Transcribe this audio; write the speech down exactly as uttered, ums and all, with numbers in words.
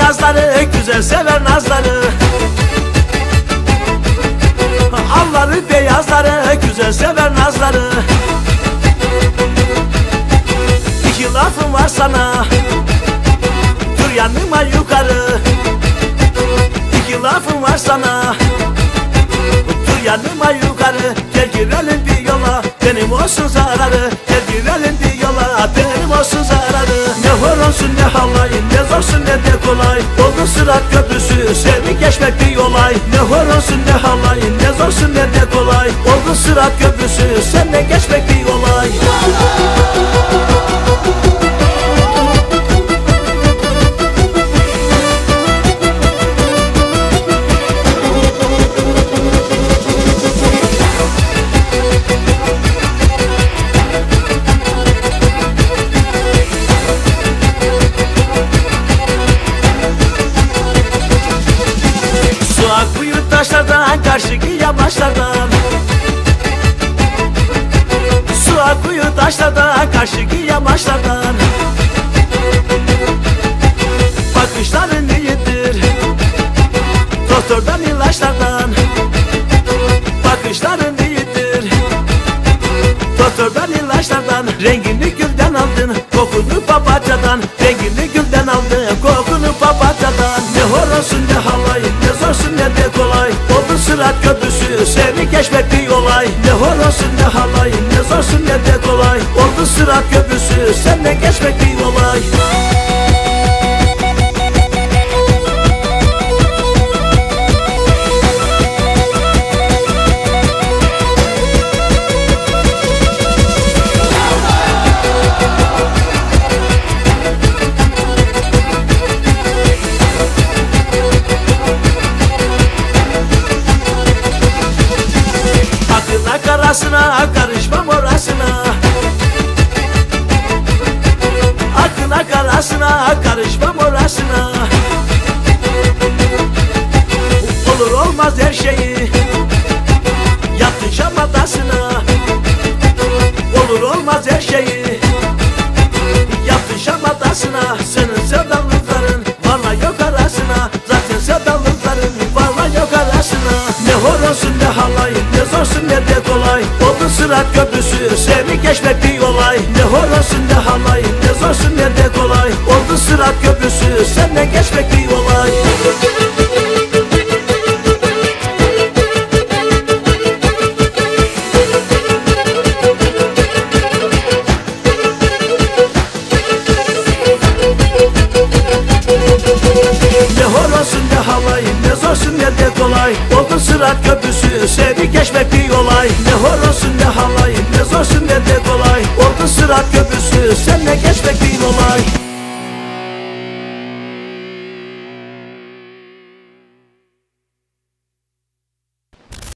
nazları, güzel sever nazları. Alları beyazları, güzel sever nazları. İki lafım var sana, dur yanıma yukarı. İki lafım var sana, dur yanıma yukarı. Gel girelim bir yola, benim olsun zararı. Gel girelim bir yola, benim olsun zararı. Ne hor olsun ne halayın, ne zorsun ne de kolay. Oldu Sırat Köprüsü, seni geçmek bir olay. Ne hor olsun ne halayın, ne zorsun ne de kolay. Oldu Sırat Köprüsü, seninle geçmek bir olay. Taşlardan, karşıki yamaçlardan. Su akıyor taşlardan, karşıki yamaçlardan. Bakışların iyidir, doktordan ilaçlardan. Bakışların iyidir, doktordan ilaçlardan. Rengini gülden aldın, kokunu papatyadan. Rengini gülden aldın, kokunu papatyadan. Ne hor olsun ne halayın, ne zorsun ne de kolay. Oldu Sırat Köprüsü, seni geçmek bir olay. Ne hor olsun ne halayın, ne zorsun ne de kolay. Oldu Sırat Köprüsü, seninle geçmek bir olay. Arasına karışmam orasına. Aklına karasına karışmam orasına. Olur olmaz her şeyi yaptın şamadasına. Olur olmaz her şeyi yaptın şamadasına. Senin sevdalıkların varla yok arasına. Zaten sevdalıkların varla yok arasına. Ne hor olsun ne halayın, ne zorsun ne de kolay. Oldu Sırat Köprüsü, seni geçmek bir olay. Ne hor olsun ne halayın, ne zorsun ne de kolay. Oldu Sırat Köprüsü, seninle geçmek bir olay. Ne hor olsun ne halayın, ne zorsun ne de kolay. Oldu Sırat Köprüsü, seni geçmek bir olay. Ne hor olsun ne halayın, ne zorsun ne de kolay. Oldu Sırat Köprüsü, seninle geçmek bir olay.